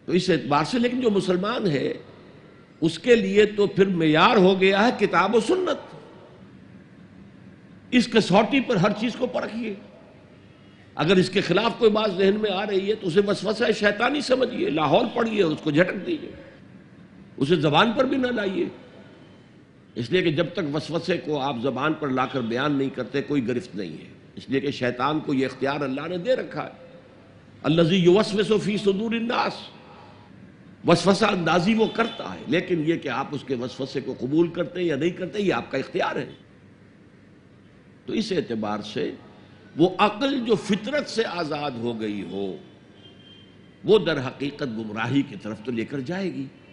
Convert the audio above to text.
तो इस एतबार से लेकिन जो मुसलमान है उसके लिए तो फिर मेयार हो गया है किताब और सुन्नत। इस कसौटी पर हर चीज को परखिए। अगर इसके खिलाफ कोई बात जहन में आ रही है तो उसे वसवसा शैतानी समझिए, लाहौल पढ़िए और उसको झटक दीजिए, उसे जबान पर भी ना लाइए। इसलिए कि जब तक वसवसे को आप जबान पर लाकर बयान नहीं करते कोई गिरफ्त नहीं है। इसलिए कि शैतान को यह इख्तियार अल्लाह ने दे रखा है, अल्लज़ी युवस्विसु फी सुदूरिन नास, वसवसा अंदाजी वो करता है, लेकिन यह कि आप उसके वसवसे को कबूल करते या नहीं करते ये आपका इख्तियार है। तो इस एतबार से वो अक्ल जो फितरत से आजाद हो गई हो वो दर हकीकत गुमराही की तरफ तो लेकर जाएगी।